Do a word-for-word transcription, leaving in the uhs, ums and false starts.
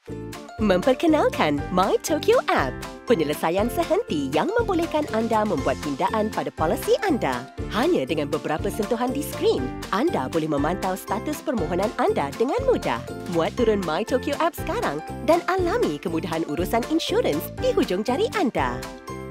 Memperkenalkan My Tokyo App, penyelesaian sehenti yang membolehkan anda membuat pindaan pada polisi anda. Hanya dengan beberapa sentuhan di skrin, anda boleh memantau status permohonan anda dengan mudah. Muat turun My Tokyo App sekarang dan alami kemudahan urusan insurans di hujung jari anda.